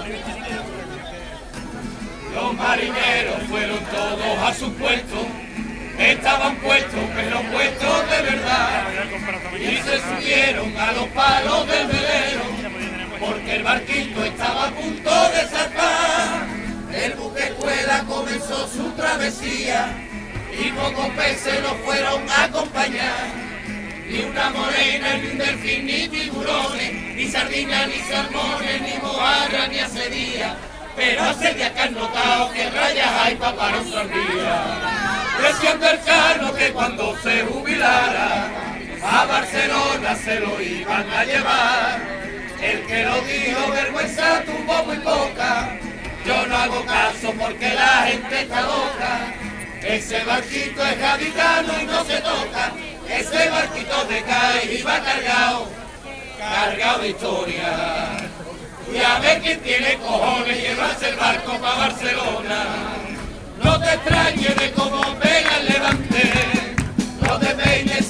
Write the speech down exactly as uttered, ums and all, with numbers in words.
Los marineros fueron todos a su puesto, estaban puestos, pero puestos de verdad, y se subieron a los palos del velero, porque el barquito estaba a punto de zarpar. El buque escuela comenzó su travesía, y pocos peces lo fueron a acompañar. Ni una morena, ni un delfín, ni tiburones, ni sardinas, ni salmones, ni mojarra, ni acedía. Pero hace días que han notado que rayas hay pa' para un tranvía. Decían el Cano que cuando se jubilara, a Barcelona se lo iban a llevar. El que lo dijo vergüenza tuvo muy poca. Yo no hago caso porque la gente está loca. Ese barquito es gaditano y no se toca. Ese barquito de Cádiz iba cargado, cargado de historia. Y a ver quién tiene cojones llevarse el barco para Barcelona. No te extrañes de cómo pega el levante, no te peines